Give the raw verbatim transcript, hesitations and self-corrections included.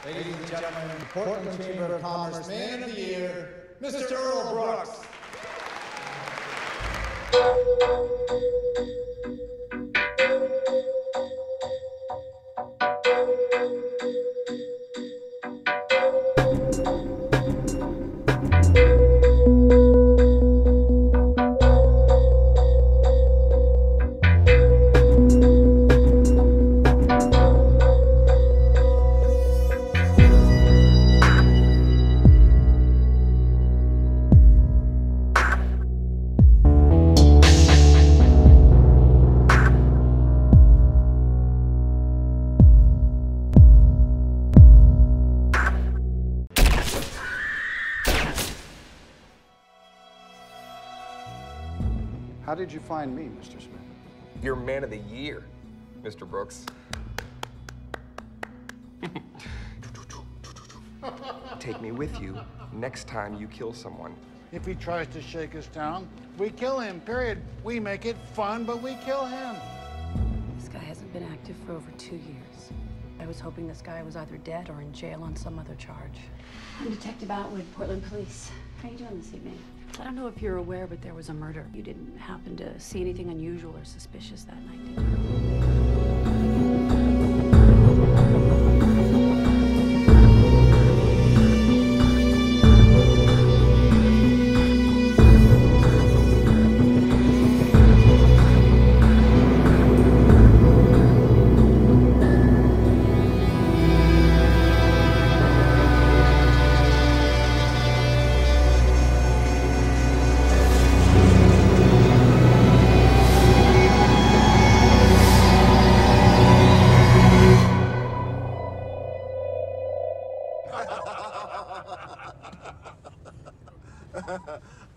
Ladies and gentlemen, the Portland Chamber of Commerce Man of the Year, Mister Earl Brooks. How did you find me, Mister Smith? You're man of the year, Mister Brooks. Take me with you next time you kill someone. If he tries to shake us down, we kill him, period. We make it fun, but we kill him. This guy hasn't been active for over two years. I was hoping this guy was either dead or in jail on some other charge. I'm Detective Atwood, Portland Police. How are you doing this evening? I don't know if you're aware, but there was a murder. You didn't happen to see anything unusual or suspicious that night, did you? Ha ha ha ha ha!